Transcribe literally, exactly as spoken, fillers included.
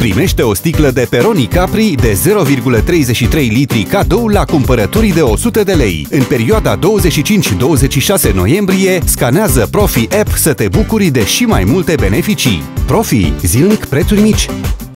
Primește o sticlă de Peroni Capri de zero virgulă treizeci și trei litri cadou la cumpărături de o sută de lei. În perioada douăzeci și cinci - douăzeci și șase noiembrie, scanează Profi App să te bucuri de și mai multe beneficii. Profi, zilnic prețuri mici.